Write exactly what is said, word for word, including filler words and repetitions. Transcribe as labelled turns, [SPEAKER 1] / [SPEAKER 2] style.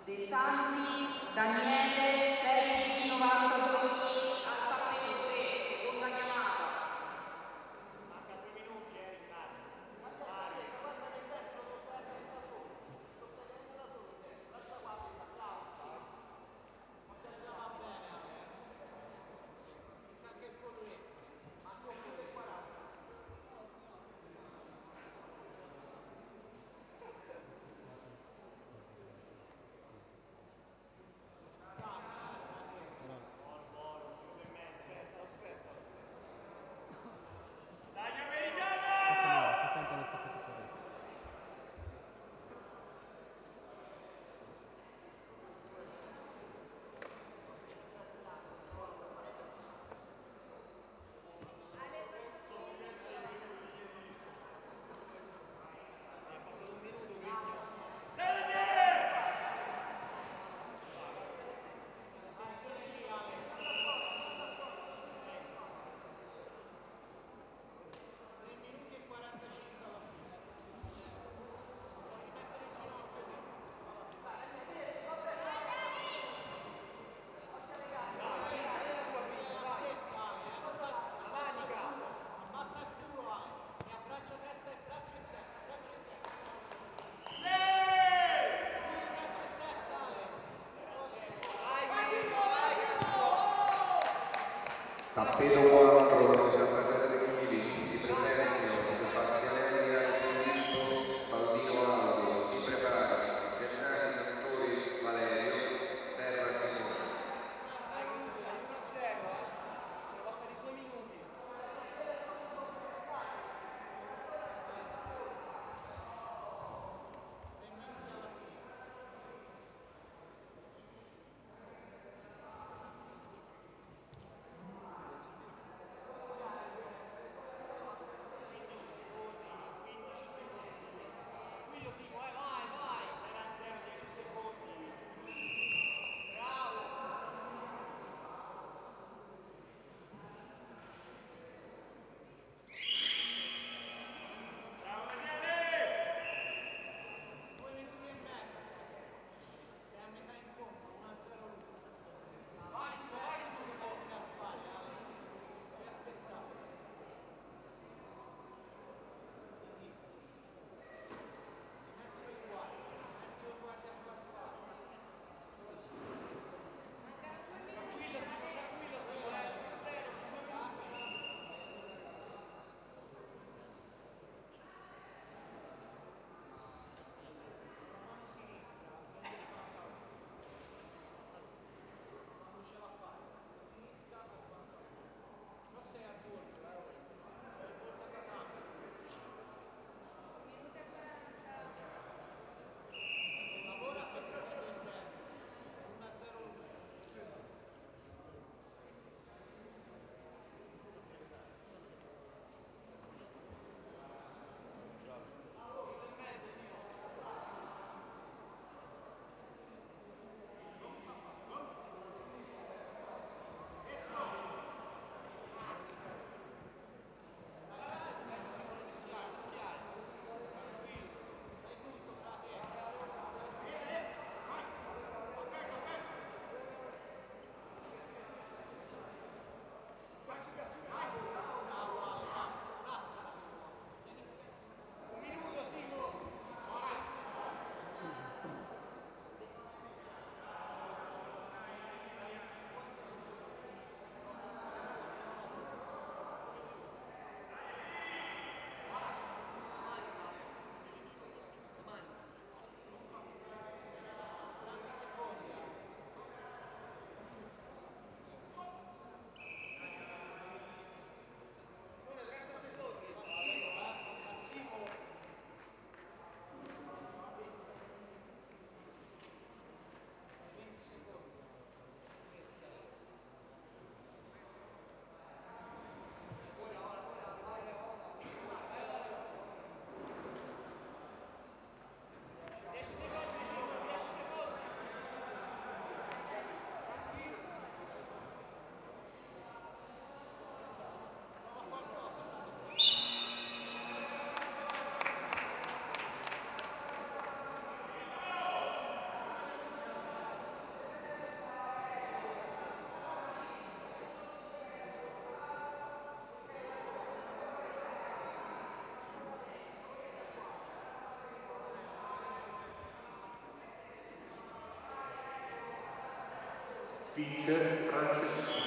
[SPEAKER 1] De Santis Daniele sei novantadue al tappeto tre, seconda chiamata.
[SPEAKER 2] Manca due minuti, eh, Riccardo.
[SPEAKER 3] Guarda che il destro lo stai tenendo da solo, lo stai tenendo da solo il destro, lascia qua presa, applausi. Ma te la va bene, Ale. Anche il colletto, ma con più del quaranta.
[SPEAKER 2] Dai, americano!
[SPEAKER 4] Tappeto quattro, sessantasette chili, si presentino Sebastianelli Angelito, Baldino Aldo, si prepari, Gennari Sartori Valerio, Serra Simone.
[SPEAKER 3] Sai che tu stai uno a zero, eh? Sono passati due minuti.
[SPEAKER 5] vince Frances